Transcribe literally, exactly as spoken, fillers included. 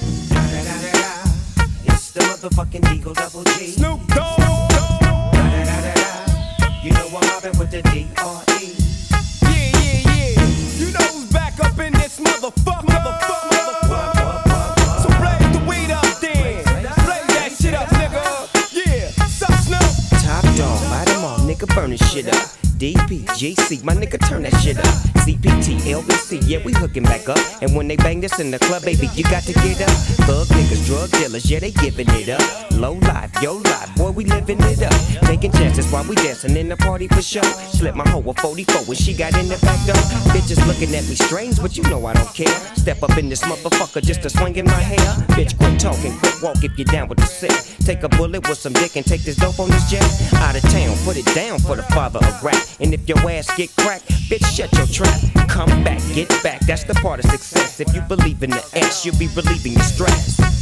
It's the motherfucking Eagle Double G. Snoop Dogg. You know I'm mobbing with the D R E. Yeah, yeah, yeah. You know who's back up in this motherfucker. Motherfucker, motherfucker. So blaze the weed up then. Blaze that shit up, nigga. Yeah. Sup, Snoop? Top dog, bite them all, nigga, burning shit up. D P G C, my nigga, turn that shit up. C P T, L B C, yeah, we hooking back up. And when they bang this in the club, baby, you got to get up. Thug niggas, drug dealers, yeah, they giving it up. Low life, yo life, boy, we living it up. Taking chances while we dancing in the party for show. Slip my hoe a forty-four when she got in the back door. Bitches looking at me strange, but you know I don't care. Step up in this motherfucker just to swing in my hair. Bitch, quit talking, quit walk if you're down with the sick. Take a bullet with some dick and take this dope on this jet. Out of town, put it down for the father of rap. And if your ass get cracked, bitch, shut your trap. Come back, get back, that's the part of success. If you believe in the S, you'll be relieving your stress.